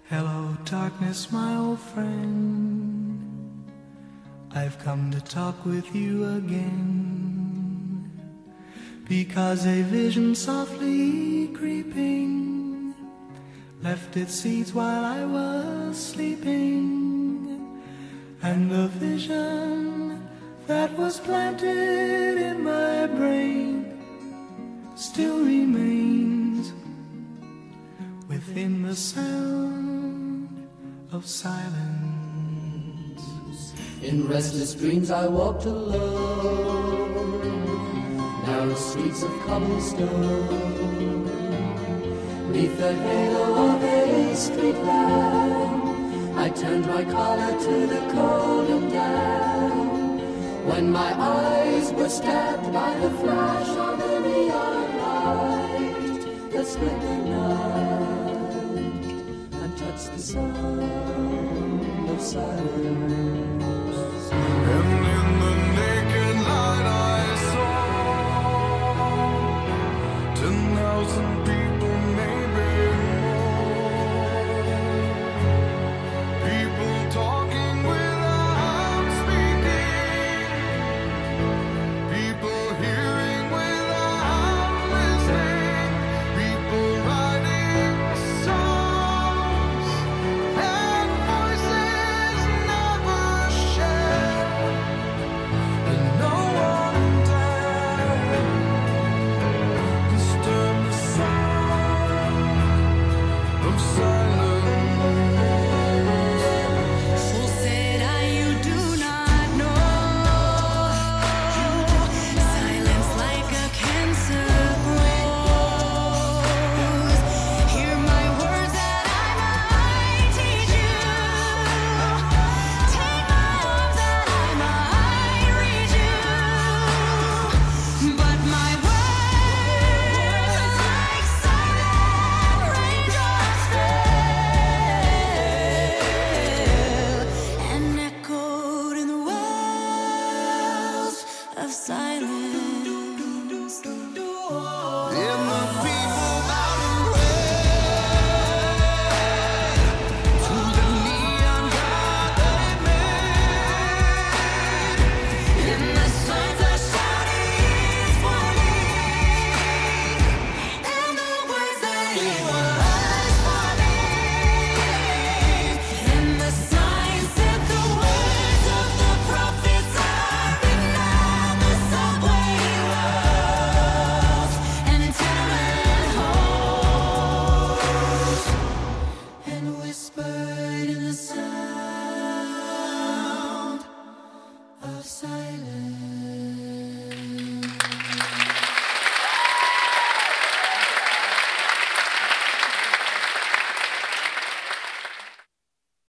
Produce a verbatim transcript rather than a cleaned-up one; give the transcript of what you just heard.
Hello, darkness, my old friend. I've come to talk with you again, because a vision softly creeping left its seeds while I was sleeping, and the vision that was planted in my brain still remains within the sound of silence. In restless dreams I walked alone, narrow streets of cobblestone, neath the halo of a street lamp, I turned my collar to the cold and damp, when my eyes were stabbed by the flash of the neon light that split the night and touched the sound of silence. And in the